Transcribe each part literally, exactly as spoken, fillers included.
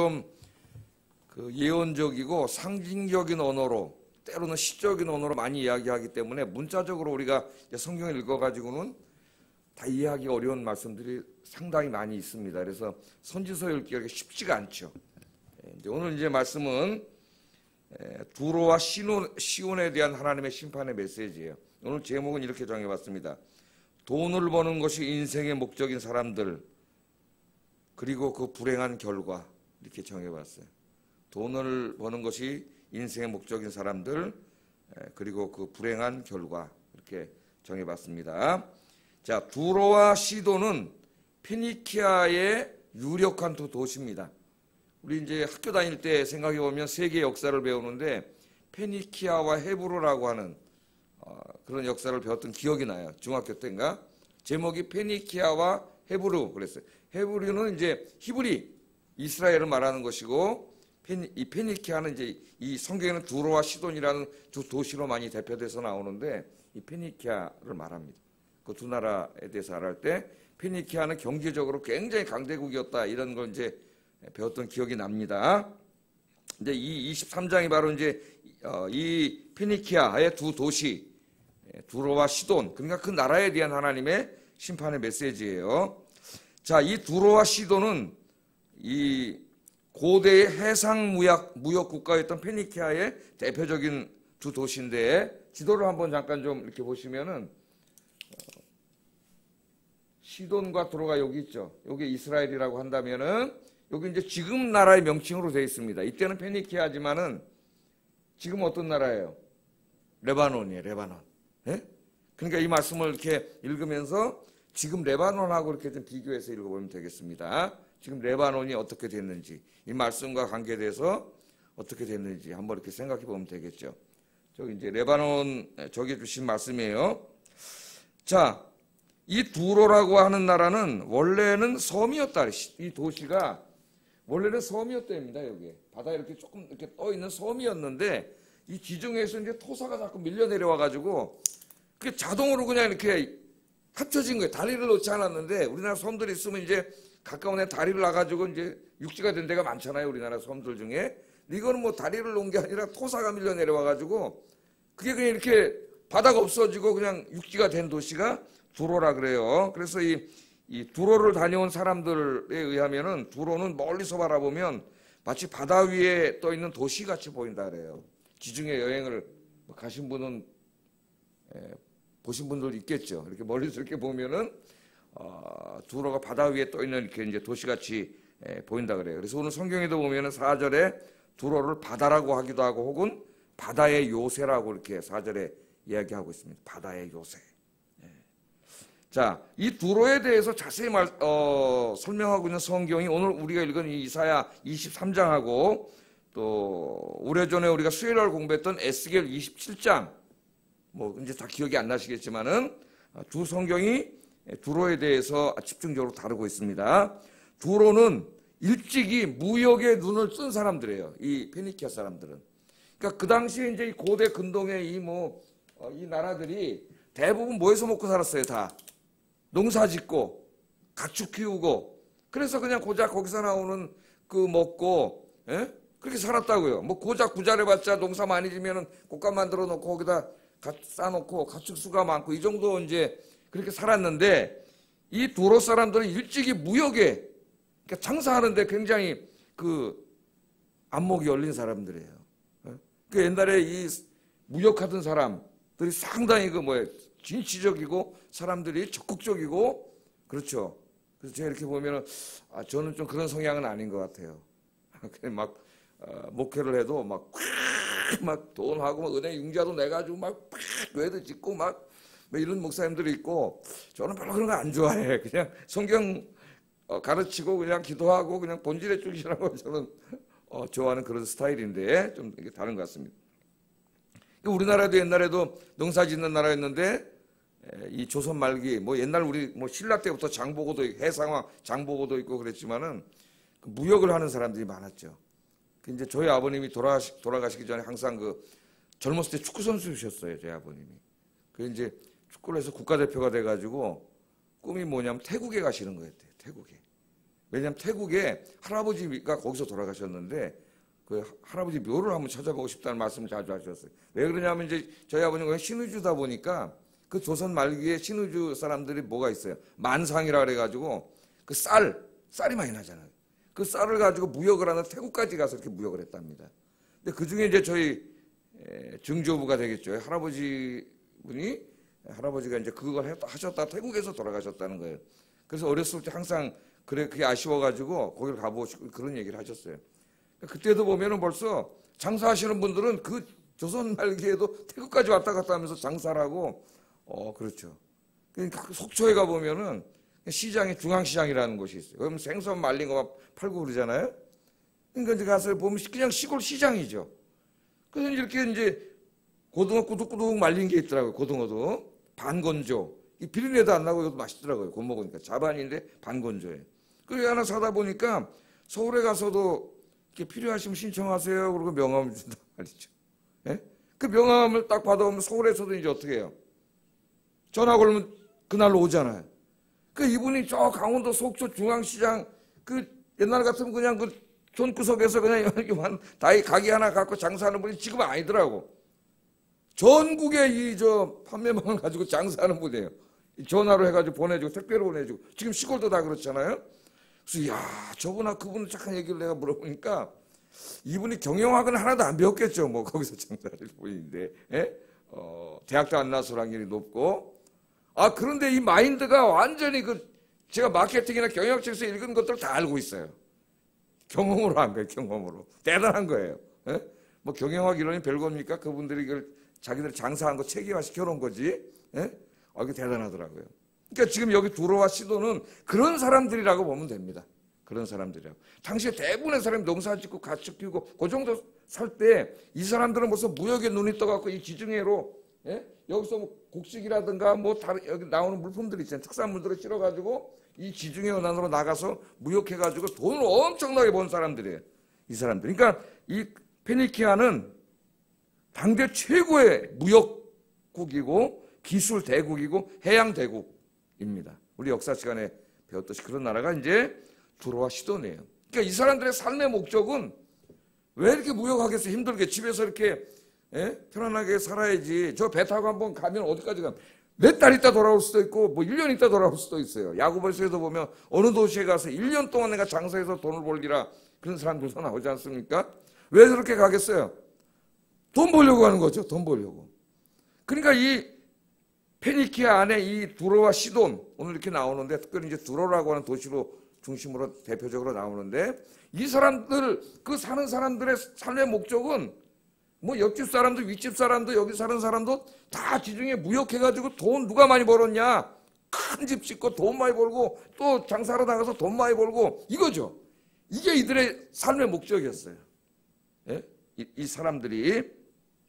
그 예언적이고 상징적인 언어로 때로는 시적인 언어로 많이 이야기하기 때문에 문자적으로 우리가 성경을 읽어가지고는 다 이해하기 어려운 말씀들이 상당히 많이 있습니다. 그래서 선지서 읽기가 쉽지가 않죠. 이제 오늘 이제 말씀은 두로와 시온에 대한 하나님의 심판의 메시지예요. 오늘 제목은 이렇게 정해봤습니다. 돈을 버는 것이 인생의 목적인 사람들, 그리고 그 불행한 결과, 이렇게 정해봤어요. 돈을 버는 것이 인생의 목적인 사람들, 그리고 그 불행한 결과, 이렇게 정해봤습니다. 자, 두로와 시돈은 피니키아의 유력한 두 도시입니다. 우리 이제 학교 다닐 때 생각해 보면 세계 역사를 배우는데 페니키아와 헤브루라고 하는 어, 그런 역사를 배웠던 기억이 나요. 중학교 때인가? 제목이 페니키아와 헤브루 그랬어요. 헤브루는 이제 히브리 이스라엘을 말하는 것이고 페니, 이 페니키아는 이제 이 성경에는 두로와 시돈이라는 두 도시로 많이 대표돼서 나오는데 이 페니키아를 말합니다. 그 두 나라에 대해서 말할 때 페니키아는 경제적으로 굉장히 강대국이었다 이런 걸 이제 배웠던 기억이 납니다. 이제 이 이십삼 장이 바로 이제 이 피니키아의 두 도시 두로와 시돈, 그러니까 그 나라에 대한 하나님의 심판의 메시지예요. 자, 이 두로와 시돈은 이 고대의 해상 무역 무역 국가였던 피니키아의 대표적인 두 도시인데 지도를 한번 잠깐 좀 이렇게 보시면은 시돈과 두로가 여기 있죠. 여기 이스라엘이라고 한다면은 여기 이제 지금 나라의 명칭으로 되어 있습니다. 이때는 페니키아지만은 지금 어떤 나라예요? 레바논이에요, 레바논. 예? 그러니까 이 말씀을 이렇게 읽으면서 지금 레바논하고 이렇게 좀 비교해서 읽어보면 되겠습니다. 지금 레바논이 어떻게 됐는지, 이 말씀과 관계돼서 어떻게 됐는지 한번 이렇게 생각해 보면 되겠죠. 저기 이제 레바논 저기 주신 말씀이에요. 자, 이 두로라고 하는 나라는 원래는 섬이었다. 이 도시가 원래는 섬이었답니다. 여기 바다에 이렇게 조금 이렇게 떠 있는 섬이었는데 이 지중해에서 이제 토사가 자꾸 밀려 내려와 가지고 그게 자동으로 그냥 이렇게 합쳐진 거예요. 다리를 놓지 않았는데 우리나라 섬들이 있으면 이제 가까운 데 다리를 놔가지고 이제 육지가 된 데가 많잖아요. 우리나라 섬들 중에. 이거는 뭐 다리를 놓은 게 아니라 토사가 밀려 내려와 가지고 그게 그냥 이렇게 바다가 없어지고 그냥 육지가 된 도시가 두로라 그래요. 그래서 이 이 두로를 다녀온 사람들에 의하면은 두로는 멀리서 바라보면 마치 바다 위에 떠 있는 도시같이 보인다 그래요. 지중해 여행을 가신 분은 에, 보신 분들 있겠죠. 이렇게 멀리서 이렇게 보면은 어, 두로가 바다 위에 떠 있는 이렇게 이제 도시같이 에, 보인다 그래요. 그래서 오늘 성경에도 보면은 사 절에 두로를 바다라고 하기도 하고 혹은 바다의 요새라고 이렇게 사 절에 이야기하고 있습니다. 바다의 요새. 자, 이 두로에 대해서 자세히 말, 어, 설명하고 있는 성경이 오늘 우리가 읽은 이 이사야 이십삼 장하고 또 오래전에 우리가 수요일 날 공부했던 에스겔 이십칠 장, 뭐 이제 다 기억이 안 나시겠지만은 두 성경이 두로에 대해서 집중적으로 다루고 있습니다. 두로는 일찍이 무역에 눈을 뜬 사람들이에요. 이 페니키아 사람들은. 그러니까 그 당시에 이제 이 고대 근동의 이 뭐 이 나라들이 대부분 뭐해서 먹고 살았어요, 다. 농사 짓고 가축 키우고 그래서 그냥 고작 거기서 나오는 그 먹고 예? 그렇게 살았다고요. 뭐 고작 부자래봤자 농사 많이 지면은 곡간 만들어 놓고 거기다 싸놓고 가축 수가 많고 이 정도 이제 그렇게 살았는데 이 두로 사람들은 일찍이 무역에 그러니까 장사하는데 굉장히 그 안목이 열린 사람들이에요. 예? 그 옛날에 이 무역하던 사람들이 상당히 그 뭐예요? 진취적이고 사람들이 적극적이고 그렇죠. 그래서 제가 이렇게 보면은 아, 저는 좀 그런 성향은 아닌 것 같아요. 그냥 막 어, 목회를 해도 막 막 돈하고 막 은행 융자도 내가지고 막 교회도 짓고 막, 막 이런 목사님들이 있고 저는 별로 그런 거 안 좋아해. 그냥 성경 어, 가르치고 그냥 기도하고 그냥 본질에 쫓기라고 저는 어, 좋아하는 그런 스타일인데 좀 이게 다른 것 같습니다. 우리나라도 옛날에도 농사 짓는 나라였는데 이 조선 말기 뭐 옛날 우리 뭐 신라 때부터 장보고도 해상화 장보고도 있고 그랬지만은 그 무역을 하는 사람들이 많았죠. 그 이제 저희 아버님이 돌아가시, 돌아가시기 전에 항상 그 젊었을 때 축구 선수셨어요. 저희 아버님이. 그 이제 축구를 해서 국가대표가 돼가지고 꿈이 뭐냐면 태국에 가시는 거였대요. 태국에. 왜냐하면 태국에 할아버지가 거기서 돌아가셨는데 그 할아버지 묘를 한번 찾아보고 싶다는 말씀을 자주 하셨어요. 왜 그러냐면 이제 저희 아버님은 신의주다 보니까 그 조선 말기에 신의주 사람들이 뭐가 있어요. 만상이라 그래가지고 그 쌀, 쌀이 많이 나잖아요. 그 쌀을 가지고 무역을 하는 태국까지 가서 이렇게 무역을 했답니다. 근데 그 중에 이제 저희 증조부가 되겠죠. 할아버지 분이 할아버지가 이제 그걸 하셨다 태국에서 돌아가셨다는 거예요. 그래서 어렸을 때 항상 그래 그게 아쉬워가지고 거기를 가보고 싶고 그런 얘기를 하셨어요. 그때도 보면은 벌써 장사하시는 분들은 그 조선 말기에도 태국까지 왔다 갔다 하면서 장사를 하고, 어, 그렇죠. 그러니까 속초에 가보면은 시장에 중앙시장이라는 곳이 있어요. 그러면 생선 말린 거 막 팔고 그러잖아요. 그러니까 이제 가서 보면 그냥 시골 시장이죠. 그래서 이렇게 이제 고등어 꾸덕꾸덕 말린 게 있더라고요. 고등어도. 반건조. 이 비린내도 안 나고 이것도 맛있더라고요. 곧 먹으니까. 자반인데 반건조에. 그래 하나 사다 보니까 서울에 가서도 이렇게 필요하시면 신청하세요. 그러고 명함을 준단 말이죠. 예? 그 명함을 딱 받아오면 서울에서도 이제 어떻게 해요? 전화 걸면 그날로 오잖아요. 그 이분이 저 강원도 속초 중앙시장 그 옛날 같으면 그냥 그 존구석에서 그냥 여기만 다이 가게 하나 갖고 장사하는 분이 지금은 아니더라고. 전국에 이 저 판매망을 가지고 장사하는 분이에요. 전화로 해가지고 보내주고 택배로 보내주고 지금 시골도 다 그렇잖아요. 그래서 야 저분아 그분 착한 얘기를 내가 물어보니까 이분이 경영학은 하나도 안 배웠겠죠. 뭐 거기서 장사할 분인데 예? 어, 대학도 안 나서 확률이 높고 아 그런데 이 마인드가 완전히 그 제가 마케팅이나 경영학 책에서 읽은 것들 다 알고 있어요. 경험으로 한 거예요. 경험으로 대단한 거예요. 예? 뭐 경영학 이론이 별겁니까? 그분들이 이걸 자기들 장사한 거 체계화 시켜놓은 거지. 예? 아, 이게 대단하더라고요. 그러니까 지금 여기 두로와 시도는 그런 사람들이라고 보면 됩니다. 그런 사람들이라고. 당시에 대부분의 사람이 농사 짓고 가축 키우고 그 정도 살 때 이 사람들은 무슨 무역에 눈이 떠갖고 이 지중해로 예? 여기서 뭐 곡식이라든가 뭐 다른 여기 나오는 물품들 있잖아요. 특산물들을 실어가지고 이 지중해 연안으로 나가서 무역해가지고 돈을 엄청나게 번 사람들이에요. 이 사람들. 그러니까 이 페니키아는 당대 최고의 무역국이고 기술 대국이고 해양 대국입니다. 우리 역사 시간에 배웠듯이 그런 나라가 이제 두로와 시돈이에요. 그러니까 이 사람들의 삶의 목적은 왜 이렇게 무역하겠어? 힘들게 집에서 이렇게 예? 편안하게 살아야지. 저 배 타고 한번 가면 어디까지 가면 몇 달 있다 돌아올 수도 있고 뭐 일 년 있다 돌아올 수도 있어요. 야구벌스에도 보면 어느 도시에 가서 일 년 동안 내가 장사해서 돈을 벌리라 그런 사람들도 나오지 않습니까? 왜 저렇게 가겠어요? 돈 벌려고 하는 거죠. 돈 벌려고. 그러니까 이 페니키아 안에 이 두로와 시돈 오늘 이렇게 나오는데 특별히 이제 두로라고 하는 도시로 중심으로 대표적으로 나오는데 이 사람들 그 사는 사람들의 삶의 목적은 뭐 옆집 사람도 윗집 사람도 여기 사는 사람도 다 지중해 무역해가지고 돈 누가 많이 벌었냐 큰 집 짓고 돈 많이 벌고 또 장사하러 나가서 돈 많이 벌고 이거죠. 이게 이들의 삶의 목적이었어요. 예? 이, 이 사람들이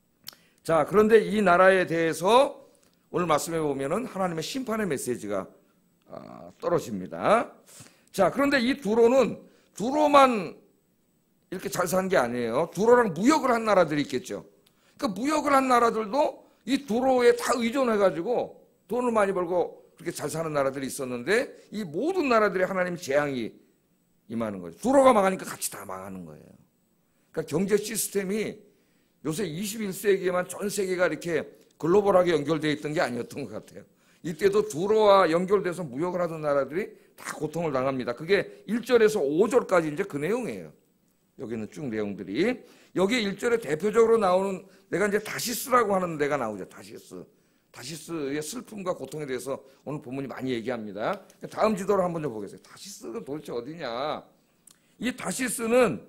자 그런데 이 나라에 대해서 오늘 말씀해 보면은 하나님의 심판의 메시지가 아, 떨어집니다. 자 그런데 이 두로는 두로만 이렇게 잘 사는 게 아니에요. 두로랑 무역을 한 나라들이 있겠죠. 그러니까 무역을 한 나라들도 이 두로에 다 의존해가지고 돈을 많이 벌고 그렇게 잘 사는 나라들이 있었는데 이 모든 나라들의 하나님 재앙이 임하는 거죠. 두로가 망하니까 같이 다 망하는 거예요. 그러니까 경제 시스템이 요새 이십일 세기에만 전 세계가 이렇게 글로벌하게 연결되어 있던 게 아니었던 것 같아요. 이때도 두로와 연결돼서 무역을 하던 나라들이 다 고통을 당합니다. 그게 일 절에서 오 절까지 이제 그 내용이에요. 여기는 쭉 내용들이. 여기 일 절에 대표적으로 나오는 내가 이제 다시스라고 하는 데가 나오죠. 다시스. 다시스의 슬픔과 고통에 대해서 오늘 본문이 많이 얘기합니다. 다음 지도를 한번 좀 보겠어요. 다시스가 도대체 어디냐. 이 다시스는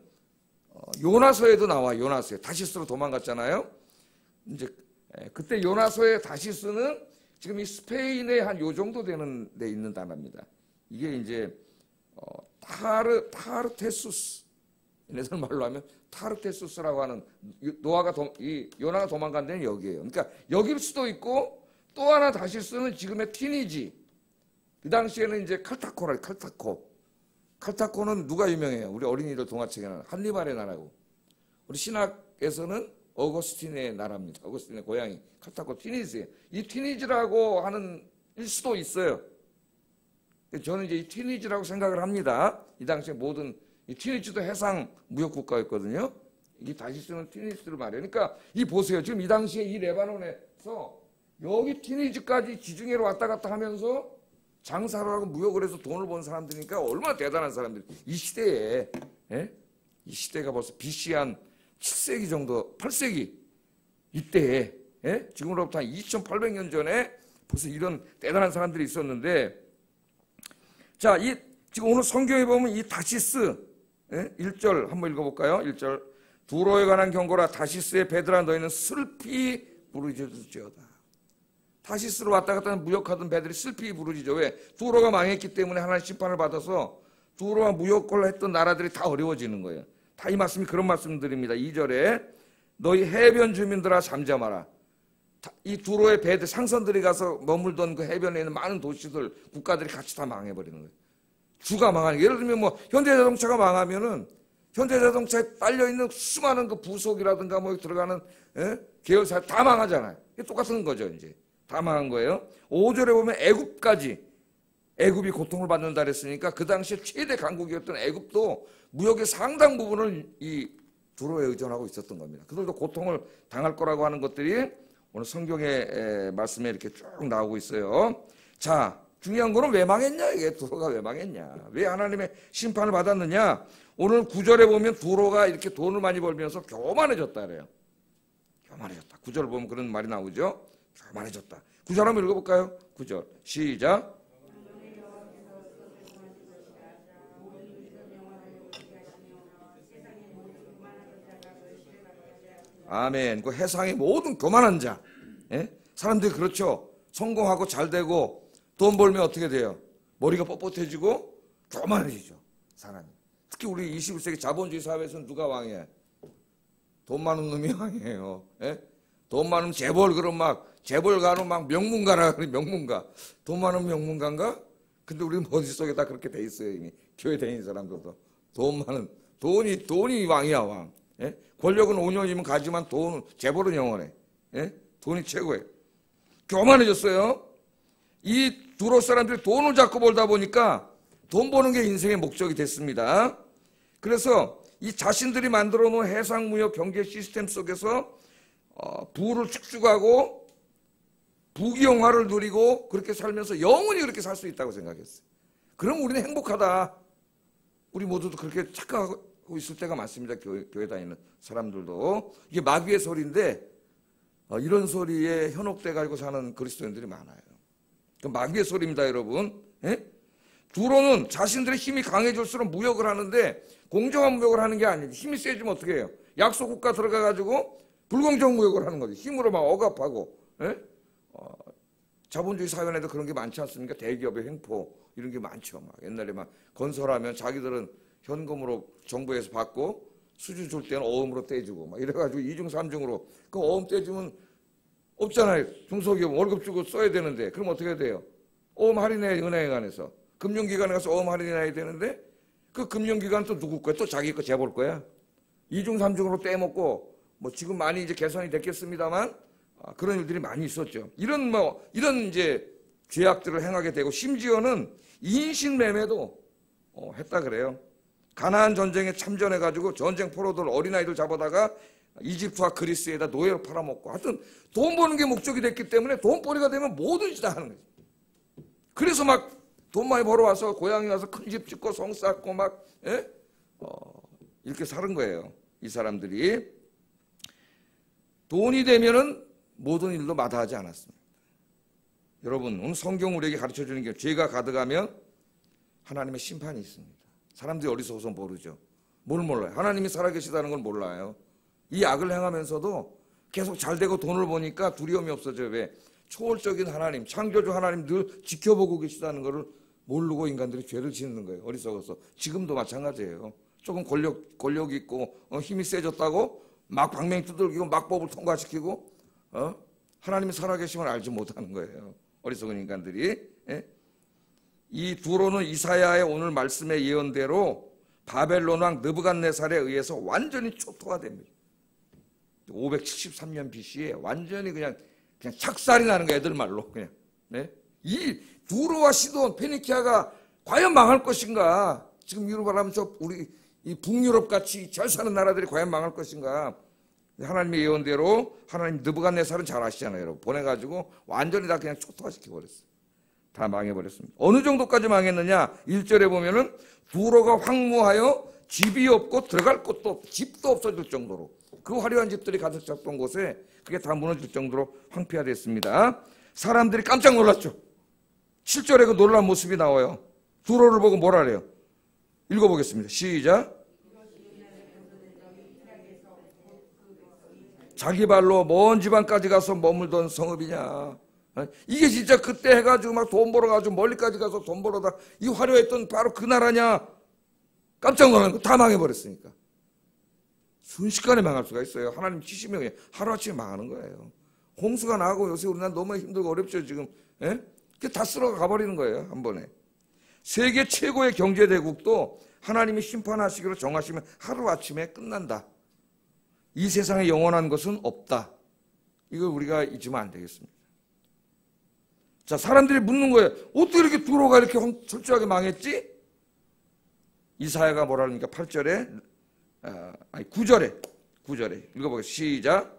요나서에도 나와. 요나서에. 다시스로 도망갔잖아요. 이제 그때 요나서의 다시스는 지금 이 스페인에 한 요 정도 되는 데 있는 단어입니다. 이게 이제 어, 타르 타르테수스 얘네들 말로 하면 타르테수스라고 하는 노아가 도, 이 요나가 도망간 데는 여기예요. 그러니까 여기일 수도 있고 또 하나 다시스는 지금의 티니지. 그 당시에는 이제 칼타코라 칼타코. 칼타코는 누가 유명해요? 우리 어린이들 동화책에는 한니발의 나라고. 우리 신학에서는 어거스틴의 나라입니다. 어거스틴의 고향이 칼타코 티니지예요. 이 티니지라고 하는 일 수도 있어요. 저는 이제 이 튀니지라고 생각을 합니다. 이 당시에 모든 이 튀니지도 해상 무역 국가였거든요. 이 다시스는 튀니지를 말해요. 그러니까 이 보세요. 지금 이 당시에 이 레바논에서 여기 튀니지까지 지중해로 왔다 갔다 하면서 장사를 하고 무역을 해서 돈을 번 사람들이니까 얼마나 대단한 사람들이 이 시대에, 예? 이 시대가 벌써 비씨 한 칠 세기 정도, 팔 세기 이때에, 예? 지금으로부터 한 이천팔백 년 전에 벌써 이런 대단한 사람들이 있었는데, 자, 이 지금 오늘 성경에 보면 이 다시스, 예? 일 절 한번 읽어볼까요? 일 절. 두로에 관한 경고라. 다시스의 배들아 너희는 슬피 부르짖을지어다. 다시스로 왔다 갔다 하는 무역하던 배들이 슬피 부르짖어. 왜? 두로가 망했기 때문에 하나님 심판을 받아서 두로와 무역을 했던 나라들이 다 어려워지는 거예요. 다 이 말씀이 그런 말씀드립니다. 이 절에 너희 해변 주민들아 잠잠하라. 이 두로의 배들, 상선들이 가서 머물던 그 해변에 있는 많은 도시들, 국가들이 같이 다 망해버리는 거예요. 주가 망하는 거예요. 예를 들면 뭐 현대자동차가 망하면은 현대자동차에 딸려있는 수많은 그 부속이라든가 뭐 들어가는, 예? 계열사 다 망하잖아요. 똑같은 거죠, 이제. 다 망한 거예요. 오 절에 보면 애굽까지, 애굽이 고통을 받는다 그랬으니까 그 당시에 최대 강국이었던 애굽도 무역의 상당 부분을 이 두로에 의존하고 있었던 겁니다. 그들도 고통을 당할 거라고 하는 것들이 오늘 성경의 말씀에 이렇게 쭉 나오고 있어요. 자, 중요한 거는 왜 망했냐? 이게 두로가 왜 망했냐? 왜 하나님의 심판을 받았느냐? 오늘 구 절에 보면 두로가 이렇게 돈을 많이 벌면서 교만해졌다 그래요. 교만해졌다. 구 절 보면 그런 말이 나오죠. 교만해졌다. 구 절 한번 읽어볼까요? 구 절 시작. 아멘. 그 해상의 모든 교만한 자, 예? 사람들이 그렇죠. 성공하고 잘 되고 돈 벌면 어떻게 돼요? 머리가 뻣뻣해지고 교만해지죠. 사람이. 특히 우리 이십일 세기 자본주의 사회에서는 누가 왕이에요? 돈 많은 놈이 왕이에요. 예? 돈 많으면 재벌, 그럼 막 재벌 가는 막 명문가라 그래. 명문가. 돈 많으면 명문가인가? 근데 우리 머릿속에 다 그렇게 돼 있어요. 이미 교회 다니는 사람들도 돈 많은, 돈이 돈이 왕이야 왕. 예? 권력은 오 년이면 가지만 돈, 재벌은 영원해. 예? 돈이 최고예요. 교만해졌어요. 이 두로 사람들이 돈을 자꾸 벌다 보니까 돈 버는 게 인생의 목적이 됐습니다. 그래서 이 자신들이 만들어 놓은 해상무역 경제 시스템 속에서 어, 부를 축축하고 부귀영화를 누리고 그렇게 살면서 영원히 그렇게 살 수 있다고 생각했어요. 그럼 우리는 행복하다. 우리 모두도 그렇게 착각하고 있을 때가 많습니다. 교회, 교회 다니는 사람들도. 이게 마귀의 소리인데 어, 이런 소리에 현혹돼 가지고 사는 그리스도인들이 많아요. 그 마귀의 소리입니다, 여러분. 예? 두로는 자신들의 힘이 강해질수록 무역을 하는데 공정한 무역을 하는 게 아니에요. 힘이 세지면 어떻게 해요? 약소 국가 들어가 가지고 불공정 무역을 하는 거죠. 힘으로 막 억압하고. 예? 어, 자본주의 사회에도 그런 게 많지 않습니까? 대기업의 횡포 이런 게 많죠. 막 옛날에 막 건설하면 자기들은 현금으로 정부에서 받고 수주 줄 때는 어음으로 떼주고 막 이래가지고 이중 삼중으로 그 어음 떼주면 없잖아요. 중소기업 월급 주고 써야 되는데 그럼 어떻게 돼요? 어음 할인해 은행에 관해서 금융기관에 가서 어음 할인해야 되는데 그 금융기관 또 누구 거야? 또 자기 거 재볼 거야? 이중 삼중으로 떼먹고 뭐 지금 많이 이제 개선이 됐겠습니다만 아, 그런 일들이 많이 있었죠. 이런 뭐 이런 이제 죄악들을 행하게 되고 심지어는 인신매매도 어, 했다 그래요. 가나안 전쟁에 참전해 가지고 전쟁 포로들 어린아이들 잡아다가 이집트와 그리스에다 노예로 팔아먹고 하여튼 돈 버는 게 목적이 됐기 때문에 돈벌이가 되면 뭐든지 다 하는 거죠. 그래서 막 돈 많이 벌어와서 고향에 가서 큰 집 짓고 성 쌓고 막 예? 어, 이렇게 사는 거예요. 이 사람들이. 돈이 되면은 모든 일도 마다하지 않았습니다. 여러분 오늘 성경 우리에게 가르쳐주는 게 죄가 가득하면 하나님의 심판이 있습니다. 사람들이 어리석어서 모르죠. 뭘 몰라요? 하나님이 살아계시다는 걸 몰라요. 이 악을 행하면서도 계속 잘 되고 돈을 버니까 두려움이 없어져요. 왜? 초월적인 하나님, 창조주 하나님 늘 지켜보고 계시다는 것을 모르고 인간들이 죄를 짓는 거예요. 어리석어서. 지금도 마찬가지예요. 조금 권력, 권력 있고 어, 힘이 세졌다고 막 방맹 두들기고 막 법을 통과시키고 어? 하나님이 살아계심을 알지 못하는 거예요. 어리석은 인간들이. 예? 이 두로는 이사야의 오늘 말씀의 예언대로 바벨론 왕 느부갓네살에 의해서 완전히 초토화됩니다. 오백칠십삼 년 비씨에 완전히 그냥 그냥 착살이 나는 거예요. 애들 말로 그냥. 네? 이 두로와 시돈, 페니키아가 과연 망할 것인가? 지금 유럽하면 저 우리 이 북유럽 같이 잘 사는 나라들이 과연 망할 것인가? 하나님의 예언대로 하나님 느부갓네살은 잘 아시잖아요, 여러분. 보내가지고 완전히 다 그냥 초토화시켜버렸어요. 다 망해버렸습니다. 어느 정도까지 망했느냐? 일 절에 보면은 두로가 황무하여 집이 없고 들어갈 곳도 없고 집도 없어질 정도로, 그 화려한 집들이 가득 찼던 곳에 그게 다 무너질 정도로 황폐화됐습니다. 사람들이 깜짝 놀랐죠. 칠 절에 그 놀란 모습이 나와요. 두로를 보고 뭐라 그래요? 읽어보겠습니다. 시작. 자기 발로 먼 지방까지 가서 머물던 성읍이냐. 이게 진짜 그때 해가지고 막 돈 벌어가지고 멀리까지 가서 돈 벌어다 이 화려했던 바로 그 나라냐. 깜짝 놀란 거 다 망해버렸으니까. 순식간에 망할 수가 있어요. 하나님 치시면 그냥 하루아침에 망하는 거예요. 홍수가 나고 요새 우리나라 너무 힘들고 어렵죠 지금. 예? 다 쓸어 가버리는 거예요 한 번에. 세계 최고의 경제대국도 하나님이 심판하시기로 정하시면 하루아침에 끝난다. 이 세상에 영원한 것은 없다. 이걸 우리가 잊으면 안 되겠습니다. 자, 사람들이 묻는 거예요. 어떻게 이렇게 두로가 이렇게 철저하게 망했지? 이사야가 뭐라 합니까? 팔 절에, 아, 아니 구 절에, 구 절에 읽어보겠습니다. 시작.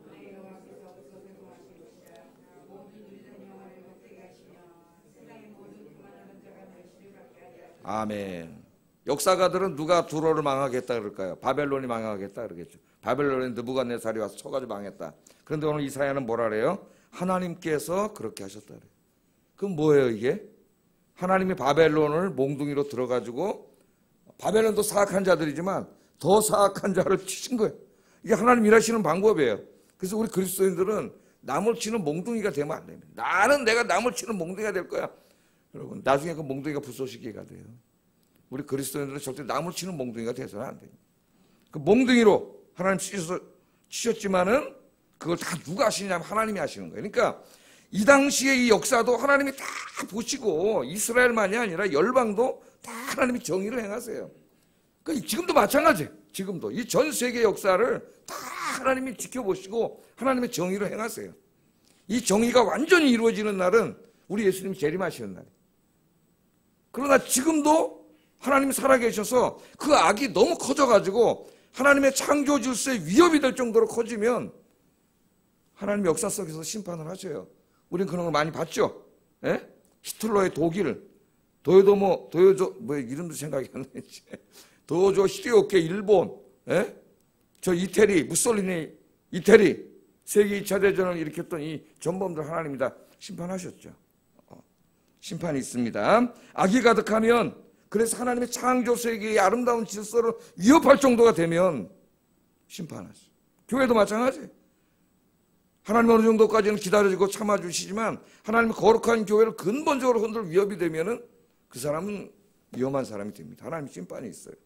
아멘. 역사가들은 누가 두로를 망하겠다 그럴까요? 바벨론이 망하겠다 그러겠죠. 바벨론에 느부갓네살이 와서 쳐가지고 망했다. 그런데 오늘 이사야는 뭐라 그래요? 하나님께서 그렇게 하셨다 그래요. 그럼 뭐예요 이게? 하나님이 바벨론을 몽둥이로 들어가지고, 바벨론도 사악한 자들이지만 더 사악한 자를 치신 거예요. 이게 하나님 일하시는 방법이에요. 그래서 우리 그리스도인들은 남을 치는 몽둥이가 되면 안 됩니다. 나는 내가 남을 치는 몽둥이가 될 거야. 여러분, 나중에 그 몽둥이가 부서지게가 돼요. 우리 그리스도인들은 절대 남을 치는 몽둥이가 돼서는 안 됩니다. 그 몽둥이로 하나님 치셔서 치셨지만은 그걸 다 누가 하시냐면 하나님이 하시는 거예요. 그러니까 이 당시에 이 역사도 하나님이 다 보시고 이스라엘만이 아니라 열방도 다 하나님이 정의를 행하세요. 그러니까 지금도 마찬가지예요. 지금도 이 전 세계 역사를 다 하나님이 지켜보시고 하나님의 정의를 행하세요. 이 정의가 완전히 이루어지는 날은 우리 예수님이 재림하시는 날이에요. 그러나 지금도 하나님이 살아계셔서 그 악이 너무 커져가지고 하나님의 창조 질서에 위협이 될 정도로 커지면 하나님 역사 속에서 심판을 하셔요. 우리는 그런 걸 많이 봤죠. 예? 히틀러의 독일, 도요도모, 도요조, 뭐 이름도 생각이 안 나지. 도요조 히데요키 일본, 예? 저 이태리, 무솔리니 이태리, 세계 이 차 대전을 일으켰던 이 전범들 하나님이 다 심판하셨죠. 어, 심판이 있습니다. 악이 가득하면, 그래서 하나님의 창조 세계의 아름다운 질서를 위협할 정도가 되면 심판하죠. 교회도 마찬가지예요. 하나님 어느 정도까지는 기다려주고 참아주시지만 하나님의 거룩한 교회를 근본적으로 흔들 위협이 되면은 그 사람은 위험한 사람이 됩니다. 하나님 심판이 있어요.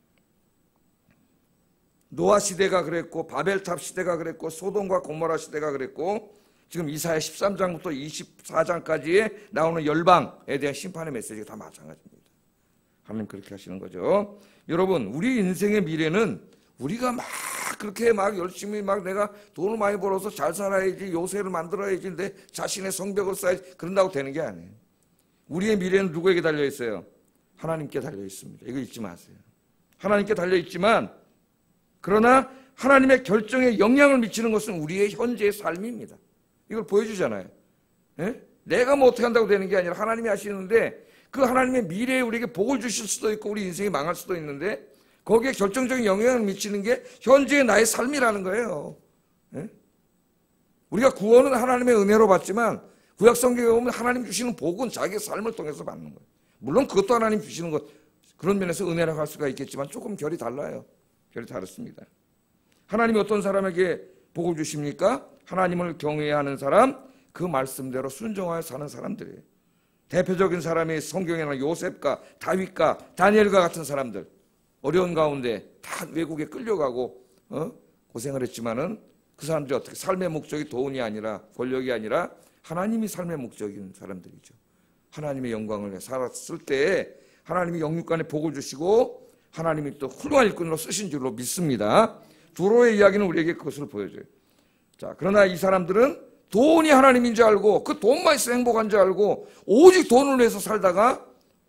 노아 시대가 그랬고, 바벨탑 시대가 그랬고, 소돔과 고모라 시대가 그랬고, 지금 이사야 십삼 장부터 이십사 장까지에 나오는 열방에 대한 심판의 메시지가 다 마찬가지입니다. 하나님 그렇게 하시는 거죠. 여러분, 우리 인생의 미래는 우리가 막 그렇게 막 열심히 막 내가 돈을 많이 벌어서 잘 살아야지, 요새를 만들어야지, 내 자신의 성벽을 쌓아야지, 그런다고 되는 게 아니에요. 우리의 미래는 누구에게 달려 있어요? 하나님께 달려 있습니다. 이거 잊지 마세요. 하나님께 달려 있지만, 그러나 하나님의 결정에 영향을 미치는 것은 우리의 현재의 삶입니다. 이걸 보여주잖아요. 예? 내가 뭐 어떻게 한다고 되는 게 아니라 하나님이 하시는데, 그 하나님의 미래에 우리에게 복을 주실 수도 있고 우리 인생이 망할 수도 있는데, 거기에 결정적인 영향을 미치는 게 현재의 나의 삶이라는 거예요. 예? 우리가 구원은 하나님의 은혜로 받지만 구약 성경에 보면 하나님 주시는 복은 자기의 삶을 통해서 받는 거예요. 물론 그것도 하나님 주시는 것, 그런 면에서 은혜라고 할 수가 있겠지만 조금 결이 달라요. 결이 다릅니다. 하나님이 어떤 사람에게 복을 주십니까? 하나님을 경외해야 하는 사람, 그 말씀대로 순종하여 사는 사람들이에요. 대표적인 사람이 성경에는 요셉과 다윗과 다니엘과 같은 사람들, 어려운 가운데 다 외국에 끌려가고 어? 고생을 했지만은 그 사람들이 어떻게 삶의 목적이 돈이 아니라 권력이 아니라 하나님이 삶의 목적인 사람들이죠. 하나님의 영광을 살았을 때 하나님이 영육간에 복을 주시고 하나님이 또 훌륭한 일꾼으로 쓰신 줄로 믿습니다. 두로의 이야기는 우리에게 그것을 보여줘요. 자, 그러나 이 사람들은 돈이 하나님인 줄 알고 그 돈만 있어 행복한 줄 알고 오직 돈을 위해서 살다가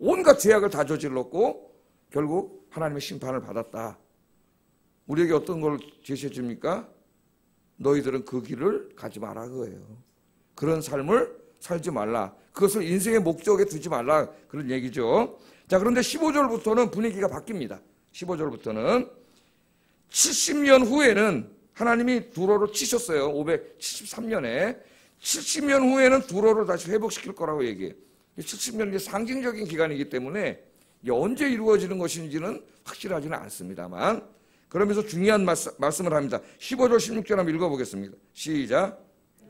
온갖 죄악을 다 저질렀고 결국 하나님의 심판을 받았다. 우리에게 어떤 걸 제시해 줍니까? 너희들은 그 길을 가지 마라 그거예요. 그런 삶을 살지 말라. 그것을 인생의 목적에 두지 말라. 그런 얘기죠. 자, 그런데 십오 절부터는 분위기가 바뀝니다. 십오 절부터는 칠십 년 후에는 하나님이 두로를 치셨어요. 오백칠십삼 년에. 칠십 년 후에는 두로를 다시 회복시킬 거라고 얘기해요. 칠십 년이 상징적인 기간이기 때문에 언제 이루어지는 것인지는 확실하지는 않습니다만, 그러면서 중요한 말씀, 말씀을 합니다. 십오 절 십육 절 한번 읽어보겠습니다. 시작.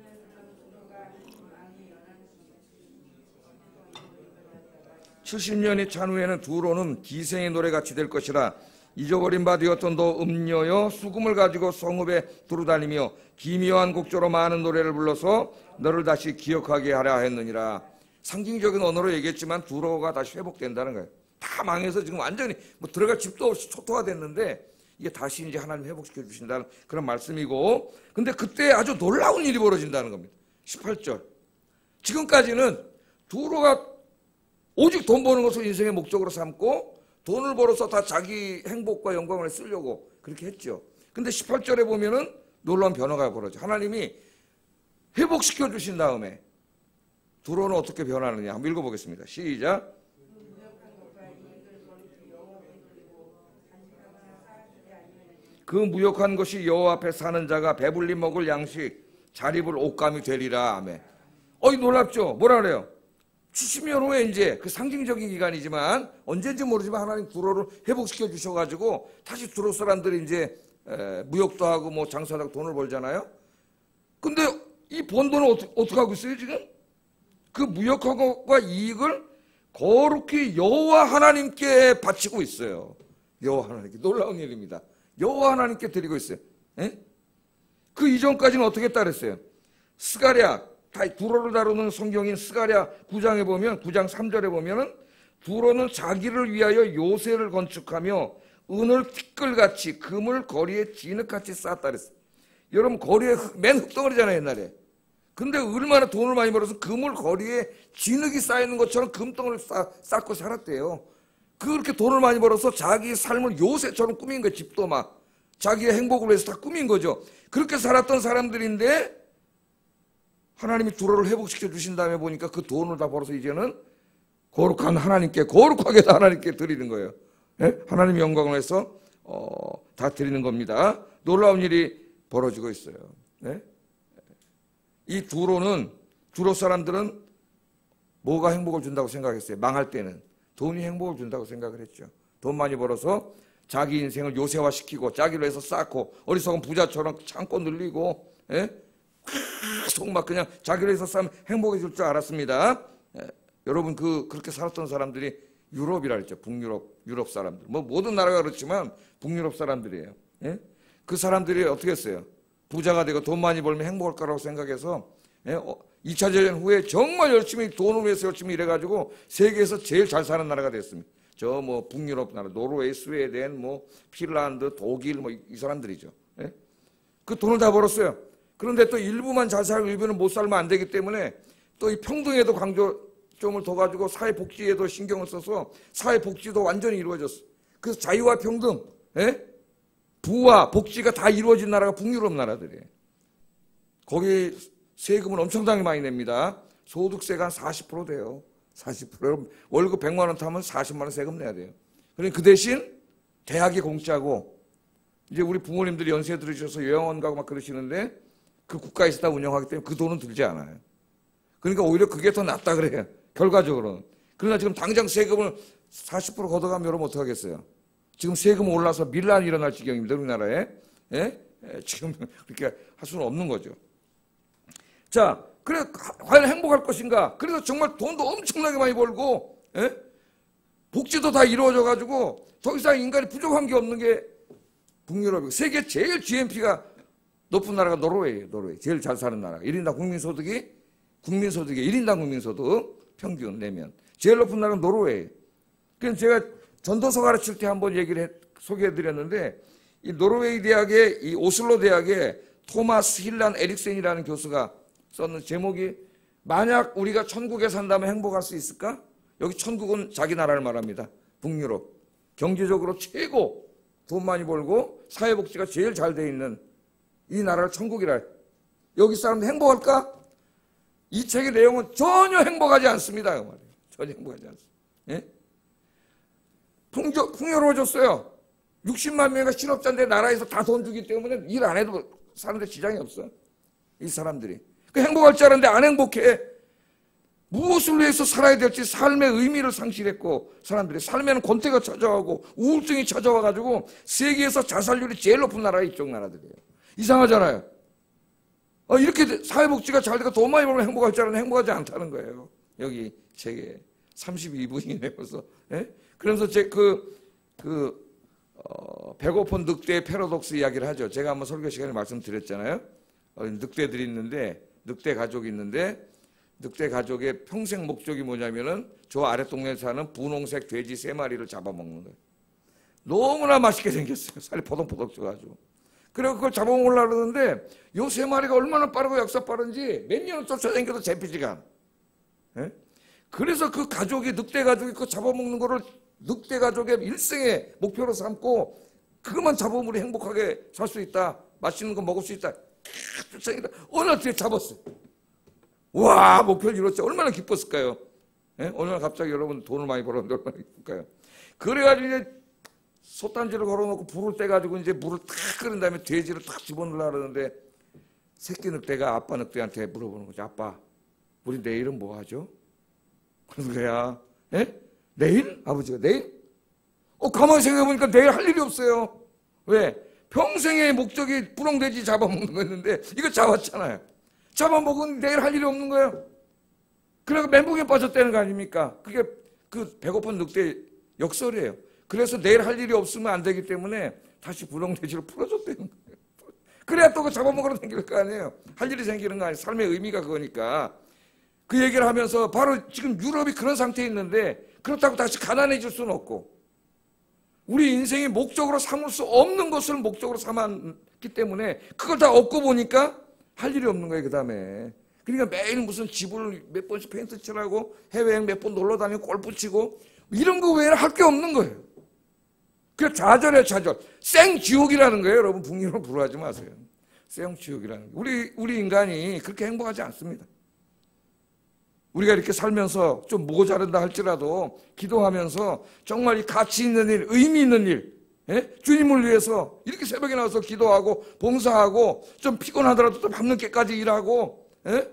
칠십 년이 찬 후에는 두로는 기생의 노래같이 될 것이라. 잊어버린 바 되었던 너 음녀여, 수금을 가지고 성읍에 두루다니며 기묘한 곡조로 많은 노래를 불러서 너를 다시 기억하게 하려 했느니라. 상징적인 언어로 얘기했지만 두로가 다시 회복된다는 거예요. 다 망해서 지금 완전히 뭐 들어갈 집도 없이 초토화됐는데 이게 다시 이제 하나님 회복시켜 주신다는 그런 말씀이고, 근데 그때 아주 놀라운 일이 벌어진다는 겁니다. 십팔 절. 지금까지는 두로가 오직 돈 버는 것을 인생의 목적으로 삼고 돈을 벌어서 다 자기 행복과 영광을 쓰려고 그렇게 했죠. 근데 십팔 절에 보면은 놀라운 변화가 벌어져. 하나님이 회복시켜 주신 다음에 두로는 어떻게 변하느냐 한번 읽어보겠습니다. 시작. 그 무역한 것이 여호와 앞에 사는 자가 배불리 먹을 양식, 잘 입을 옷감이 되리라. 아멘. 어이 놀랍죠? 뭐라 그래요? 칠십 년 후에 이제 그 상징적인 기간이지만 언제인지 모르지만 하나님 두로를 회복시켜 주셔가지고 다시 두로 사람들이 이제 에, 무역도 하고 뭐 장사도 하고 돈을 벌잖아요. 근데 이 번 돈을 어떻게, 어떻게 하고 있어요 지금? 그 무역하고과 이익을 거룩히 여호와 하나님께 바치고 있어요. 여호와 하나님께. 놀라운 일입니다. 여호와 하나님께 드리고 있어요. 에? 그 이전까지는 어떻게 했다 그랬어요? 스가랴, 두로를 다루는 성경인 스가랴 구 장에 보면, 구 장 삼 절에 보면은 두로는 자기를 위하여 요새를 건축하며 은을 티끌같이 금을 거리에 진흙같이 쌓았다 그랬어요. 여러분 거리에 맨 흙덩어리잖아요 옛날에. 근데 얼마나 돈을 많이 벌어서 금을 거리에 진흙이 쌓이는 것처럼 금덩어리를 쌓, 쌓고 살았대요. 그렇게 돈을 많이 벌어서 자기 삶을 요새처럼 꾸민 거예요. 집도 막 자기의 행복을 위해서 다 꾸민 거죠. 그렇게 살았던 사람들인데 하나님이 두로를 회복시켜 주신 다음에 보니까 그 돈을 다 벌어서 이제는 거룩한 하나님께, 거룩하게 다 하나님께 드리는 거예요. 예? 하나님의 영광을 위해서 어, 다 드리는 겁니다. 놀라운 일이 벌어지고 있어요. 예? 이 두로는, 두로 사람들은 뭐가 행복을 준다고 생각했어요? 망할 때는 돈이 행복을 준다고 생각을 했죠. 돈 많이 벌어서 자기 인생을 요새화시키고 자기를 위해서 쌓고 어리석은 부자처럼 창고 늘리고, 예? 계속 막 그냥 자기를 위해서 싸면 행복해질 줄 알았습니다. 예, 여러분 그 그렇게 살았던 사람들이 유럽이라 했죠. 북유럽, 유럽 사람들. 뭐 모든 나라가 그렇지만 북유럽 사람들이에요. 예? 그 사람들이 어떻게 했어요? 부자가 되고 돈 많이 벌면 행복할 거라고 생각해서 예? 어, 이 차 대전 후에 정말 열심히 돈을 위해서 열심히 일해가지고 세계에서 제일 잘 사는 나라가 됐습니다. 저 뭐 북유럽 나라, 노르웨이, 스웨덴, 뭐 핀란드, 독일 뭐 이 사람들이죠. 예? 그 돈을 다 벌었어요. 그런데 또 일부만 잘 살고 일부는 못 살면 안 되기 때문에 또 이 평등에도 강조점을 둬가지고 사회복지에도 신경을 써서 사회복지도 완전히 이루어졌어. 그래서 자유와 평등, 예? 부와 복지가 다 이루어진 나라가 북유럽 나라들이에요. 거기 세금을 엄청나게 많이 냅니다. 소득세가 한 사십 퍼센트 돼요. 사십 퍼센트. 월급 백만 원 타면 사십만 원 세금 내야 돼요. 그러니까 그 대신 대학이 공짜고, 이제 우리 부모님들이 연세 들으셔서 요양원 가고 막 그러시는데 그 국가에서 다 운영하기 때문에 그 돈은 들지 않아요. 그러니까 오히려 그게 더 낫다 그래요. 결과적으로는. 그러나 지금 당장 세금을 사십 퍼센트 걷어가면 여러분 어떡하겠어요? 지금 세금 올라서 밀란이 일어날 지경입니다. 우리나라에. 예? 예, 지금 그렇게 할 수는 없는 거죠. 자, 그래 과연 행복할 것인가? 그래서 정말 돈도 엄청나게 많이 벌고, 예? 복지도 다 이루어져 가지고 더 이상 인간이 부족한 게 없는 게 북유럽이고, 세계 제일 지디피가 높은 나라가 노르웨이예요. 노르웨이. 제일 잘 사는 나라. 일 인당 국민소득이 국민소득이 일 인당 국민소득 평균 내면 제일 높은 나라는 노르웨이. 그래서 제가 전도서 가르칠 때 한번 얘기를 해, 소개해드렸는데, 이 노르웨이 대학의 이 오슬로 대학의 토마스 힐란 에릭센이라는 교수가 썼는 제목이 만약 우리가 천국에 산다면 행복할 수 있을까? 여기 천국은 자기 나라를 말합니다. 북유럽. 경제적으로 최고 돈 많이 벌고 사회복지가 제일 잘 돼 있는 이 나라를 천국이라. 여기 사람들 행복할까? 이 책의 내용은 전혀 행복하지 않습니다. 그 말이에요. 전혀 행복하지 않습니다. 예? 풍조, 풍요로워졌어요. 육십만 명이 실업자인데 나라에서 다 돈 주기 때문에 일 안 해도 사는데 지장이 없어. 이 사람들이. 그 행복할 줄 알았는데 안 행복해. 무엇을 위해서 살아야 될지 삶의 의미를 상실했고, 사람들이 삶에는 권태가 찾아오고 우울증이 찾아와가지고 세계에서 자살률이 제일 높은 나라가 이쪽 나라들이에요. 이상하잖아요. 어, 이렇게 사회복지가 잘 되고 돈 많이 벌면 행복할 줄 알았는데 행복하지 않다는 거예요. 여기 책에 삼십이 분이네요. 벌써. 예? 그래서 제 그, 그, 어, 배고픈 늑대의 패러독스 이야기를 하죠. 제가 한번 설교 시간에 말씀드렸잖아요. 어, 늑대들이 있는데, 늑대 가족이 있는데, 늑대 가족의 평생 목적이 뭐냐면은 저 아래 동네에 사는 분홍색 돼지 세 마리를 잡아먹는 거예요. 너무나 맛있게 생겼어요. 살이 포동포동 쪄가지고. 그래서 그걸 잡아먹으려고 그러는데 요 세 마리가 얼마나 빠르고 역사 빠른지 몇 년을 쫓아다녀도 잡히지가 않아. 예? 그래서 그 가족이, 늑대 가족이 그 잡아먹는 거를 늑대 가족의 일생의 목표로 삼고 그것만 잡으면 우리 행복하게 살 수 있다. 맛있는 거 먹을 수 있다. 쫓아다니다 어느 날 뒤에 잡았어요. 와, 목표를 이뤘죠. 얼마나 기뻤을까요? 예? 얼마나 갑자기 여러분 돈을 많이 벌었는데 얼마나 기쁠까요? 그래가지고 이제 솥단지를 걸어놓고 불을 떼가지고 이제 물을 탁 끓인 다음에 돼지를 탁 집어넣으려고 그러는데 새끼 늑대가 아빠 늑대한테 물어보는 거죠. 아빠, 우리 내일은 뭐 하죠? 그러는 거야. 예? 내일? 아버지가 내일? 어, 가만히 생각해보니까 내일 할 일이 없어요. 왜? 평생의 목적이 부렁돼지 잡아먹는 거였는데 이거 잡았잖아요. 잡아먹은 내일 할 일이 없는 거예요. 그래서 멘붕에 빠졌다는 거 아닙니까? 그게 그 배고픈 늑대 역설이에요. 그래서 내일 할 일이 없으면 안 되기 때문에 다시 부렁돼지를 풀어줬다는 거예요. 그래야 또 그 잡아먹으러 생길 거 아니에요. 할 일이 생기는 거 아니에요. 삶의 의미가 그거니까. 그 얘기를 하면서 바로 지금 유럽이 그런 상태에 있는데 그렇다고 다시 가난해질 수는 없고 우리 인생의 목적으로 삼을 수 없는 것을 목적으로 삼았기 때문에 그걸 다 얻고 보니까 할 일이 없는 거예요, 그 다음에. 그러니까 매일 무슨 집을 몇 번씩 페인트 칠하고 해외여행 몇 번 놀러 다니고 골프 치고 이런 거 외에는 할 게 없는 거예요. 그래서 좌절이에요, 좌절. 생지옥이라는 거예요, 여러분. 북유럽 부러워하지 마세요. 생지옥이라는 거예요. 우리, 우리 인간이 그렇게 행복하지 않습니다. 우리가 이렇게 살면서 좀 모자란다 할지라도 기도하면서 정말 이 가치 있는 일, 의미 있는 일, 예? 주님을 위해서 이렇게 새벽에 나와서 기도하고 봉사하고 좀 피곤하더라도 또 밤늦게까지 일하고 예?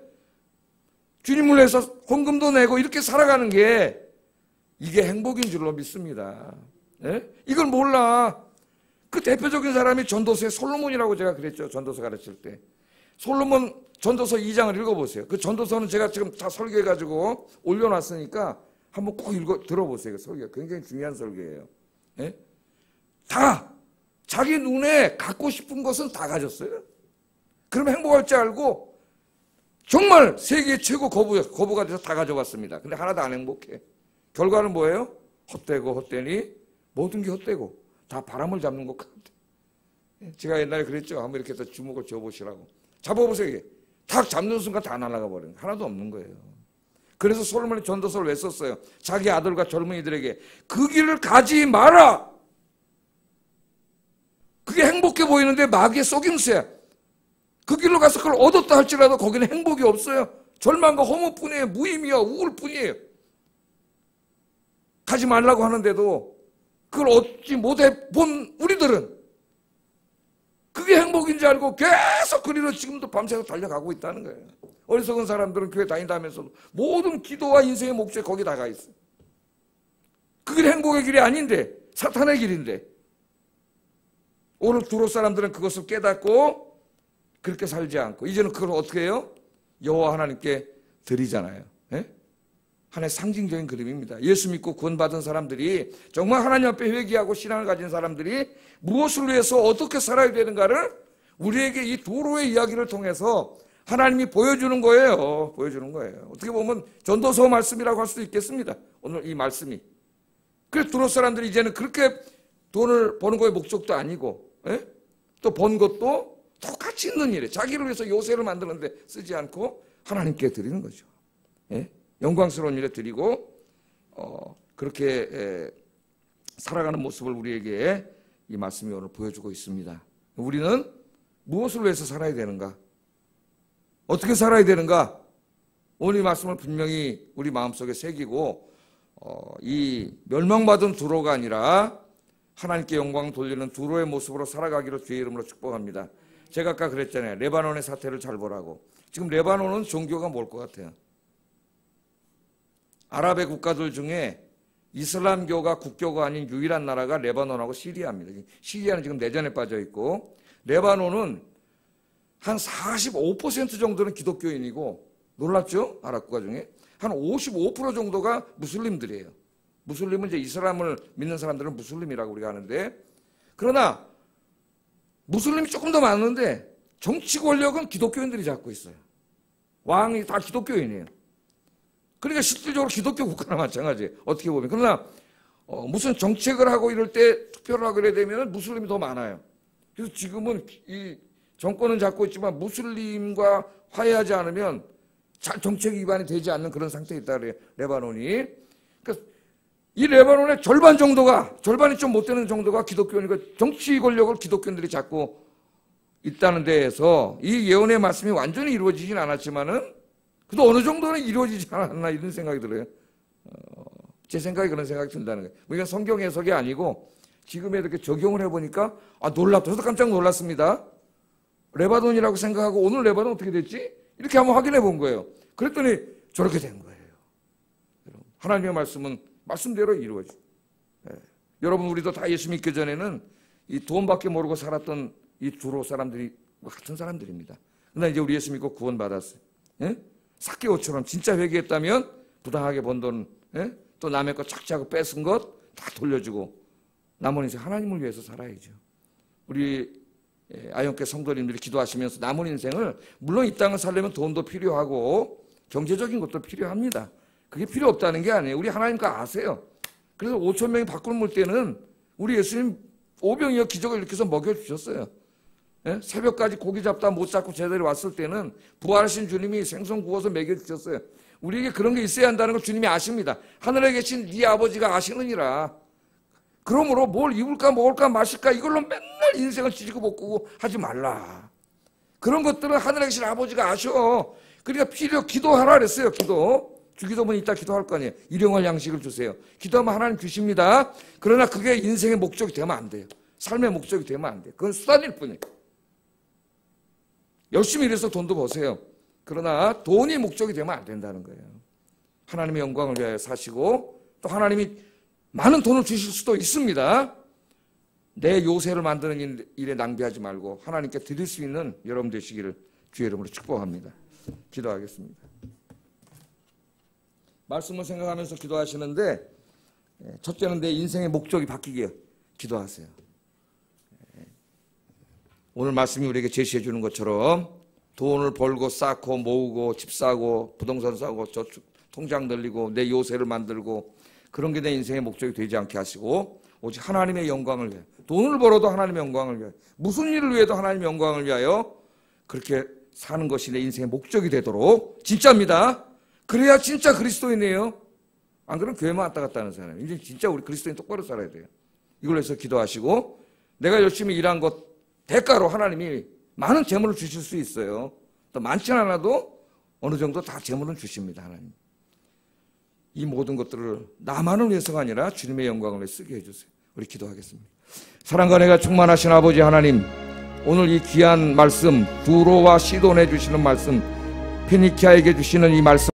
주님을 위해서 헌금도 내고 이렇게 살아가는 게 이게 행복인 줄로 믿습니다. 예? 이걸 몰라. 그 대표적인 사람이 전도서의 솔로몬이라고 제가 그랬죠. 전도서 가르칠 때. 솔로몬 전도서 이 장을 읽어보세요. 그 전도서는 제가 지금 다 설계해가지고 올려놨으니까 한번 꼭 읽어 들어보세요. 그 설계 굉장히 중요한 설계예요. 예? 다 자기 눈에 갖고 싶은 것은 다 가졌어요. 그러면 행복할 줄 알고 정말 세계 최고 거부, 거부가 돼서 다 가져갔습니다. 근데 하나도 안 행복해. 결과는 뭐예요? 헛되고 헛되니 모든 게 헛되고 다 바람을 잡는 것 같아. 제가 옛날에 그랬죠. 한번 이렇게 해서 주먹을 쥐어보시라고. 잡아보세요. 이게. 탁 잡는 순간 다 날아가 버려요. 하나도 없는 거예요. 그래서 솔로몬이 전도서를 왜 썼어요? 자기 아들과 젊은이들에게 그 길을 가지 마라. 그게 행복해 보이는데 마귀의 속임수야. 그 길로 가서 그걸 얻었다 할지라도 거기는 행복이 없어요. 절망과 허무뿐이에요. 무의미와 우울뿐이에요. 가지 말라고 하는데도 그걸 얻지 못해 본 우리들은 그게 행복인지 알고 계속 그리로 지금도 밤새서 달려가고 있다는 거예요. 어리석은 사람들은 교회 다닌다면서도 모든 기도와 인생의 목적이 거기 다가 있어요. 그 길이 행복의 길이 아닌데 사탄의 길인데 오늘 두로 사람들은 그것을 깨닫고 그렇게 살지 않고 이제는 그걸 어떻게 해요? 여호와 하나님께 드리잖아요. 예? 하나의 상징적인 그림입니다. 예수 믿고 구원받은 사람들이 정말 하나님 앞에 회개하고 신앙을 가진 사람들이 무엇을 위해서 어떻게 살아야 되는가를 우리에게 이 도로의 이야기를 통해서 하나님이 보여주는 거예요. 보여주는 거예요. 어떻게 보면 전도서 말씀이라고 할 수도 있겠습니다. 오늘 이 말씀이. 그래서 두로 사람들이 이제는 그렇게 돈을 버는 거의 목적도 아니고 예? 또 번 것도 똑같이 있는 일에 자기를 위해서 요새를 만드는데 쓰지 않고 하나님께 드리는 거죠. 예? 영광스러운 일에 드리고 어, 그렇게 에, 살아가는 모습을 우리에게 이 말씀이 오늘 보여주고 있습니다. 우리는 무엇을 위해서 살아야 되는가? 어떻게 살아야 되는가? 오늘 이 말씀을 분명히 우리 마음속에 새기고 어, 이 멸망받은 두로가 아니라 하나님께 영광 돌리는 두로의 모습으로 살아가기를 주의 이름으로 축복합니다. 제가 아까 그랬잖아요. 레바논의 사태를 잘 보라고. 지금 레바논은 종교가 뭘 것 같아요? 아랍의 국가들 중에 이슬람교가 국교가 아닌 유일한 나라가 레바논하고 시리아입니다. 시리아는 지금 내전에 빠져 있고 레바논은 한 사십오 퍼센트 정도는 기독교인이고 놀랍죠? 아랍 국가 중에 한 오십오 퍼센트 정도가 무슬림들이에요. 무슬림은 이제 이슬람을 믿는 사람들은 무슬림이라고 우리가 하는데 그러나 무슬림이 조금 더 많은데 정치 권력은 기독교인들이 잡고 있어요. 왕이 다 기독교인이에요. 그러니까 실질적으로 기독교 국가나 마찬가지예요. 어떻게 보면. 그러나 어, 무슨 정책을 하고 이럴 때 투표를 하고 이래 되면 무슬림이 더 많아요. 그래서 지금은 이 정권은 잡고 있지만 무슬림과 화해하지 않으면 잘 정책 위반이 되지 않는 그런 상태에 있다 그래요. 레바논이. 그러니까 이 레바논의 절반 정도가 절반이 좀 못 되는 정도가 기독교니까 정치 권력을 기독교인들이 잡고 있다는 데에서 이 예언의 말씀이 완전히 이루어지진 않았지만은 그래도 어느 정도는 이루어지지 않았나 이런 생각이 들어요. 어, 제 생각이 그런 생각이 든다는 거예요. 이건 성경 해석이 아니고 지금에 이렇게 적용을 해보니까 아 놀랍다. 저도 깜짝 놀랐습니다. 레바논이라고 생각하고 오늘 레바논 어떻게 됐지? 이렇게 한번 확인해 본 거예요. 그랬더니 저렇게 된 거예요. 하나님의 말씀은 말씀대로 이루어져. 예. 여러분 우리도 다 예수 믿기 전에는 이 돈밖에 모르고 살았던 이 두로 사람들이 같은 사람들입니다. 그러나 이제 우리 예수 믿고 구원받았어요. 예? 삭개오처럼 진짜 회개했다면 부당하게 번 돈, 예? 또 남의 거 착취하고 뺏은 것 다 돌려주고 남은 인생 하나님을 위해서 살아야죠. 우리 아영교 성도님들이 기도하시면서 남은 인생을 물론 이 땅을 살려면 돈도 필요하고 경제적인 것도 필요합니다. 그게 필요 없다는 게 아니에요. 우리 하나님과 아세요. 그래서 오천 명이 밖으로 물 때는 우리 예수님 오병이어 기적을 일으켜서 먹여주셨어요. 예? 새벽까지 고기 잡다 못 잡고 제자들이 왔을 때는 부활하신 주님이 생선 구워서 먹여주셨어요. 우리에게 그런 게 있어야 한다는 걸 주님이 아십니다. 하늘에 계신 네 아버지가 아시느니라. 그러므로 뭘 입을까 먹을까 마실까 이걸로 맨날 인생을 지지고 볶고 하지 말라. 그런 것들은 하늘에 계신 아버지가 아셔. 그러니까 필요 기도하라 그랬어요. 기도. 주기도면 이따 기도할 거 아니에요. 일용할 양식을 주세요. 기도하면 하나님 주십니다. 그러나 그게 인생의 목적이 되면 안 돼요. 삶의 목적이 되면 안 돼요. 그건 수단일 뿐이에요. 열심히 일해서 돈도 버세요. 그러나 돈이 목적이 되면 안 된다는 거예요. 하나님의 영광을 위하여 사시고 또 하나님이 많은 돈을 주실 수도 있습니다. 내 요새를 만드는 일에 낭비하지 말고 하나님께 드릴 수 있는 여러분 되시기를 주의 이름으로 축복합니다. 기도하겠습니다. 말씀을 생각하면서 기도하시는데 첫째는 내 인생의 목적이 바뀌게 기도하세요. 오늘 말씀이 우리에게 제시해 주는 것처럼 돈을 벌고 쌓고 모으고 집 사고 부동산 사고 저축 통장 늘리고 내 요새를 만들고 그런 게 내 인생의 목적이 되지 않게 하시고 오직 하나님의 영광을 위하여 돈을 벌어도 하나님의 영광을 위하여 무슨 일을 위해도 하나님의 영광을 위하여 그렇게 사는 것이 내 인생의 목적이 되도록 진짜입니다. 그래야 진짜 그리스도인이에요. 안 그러면 교회만 왔다 갔다 하는 사람이에요. 이제 진짜 우리 그리스도인 똑바로 살아야 돼요. 이걸로 해서 기도하시고 내가 열심히 일한 것 대가로 하나님이 많은 재물을 주실 수 있어요. 또 많지 않아도 어느 정도 다 재물은 주십니다. 하나님. 이 모든 것들을 나만을 위해서가 아니라 주님의 영광을 위해 쓰게 해주세요. 우리 기도하겠습니다. 사랑과 은혜가 충만하신 아버지 하나님, 오늘 이 귀한 말씀 두로와 시돈에 주시는 말씀, 페니키아에게 주시는 이 말씀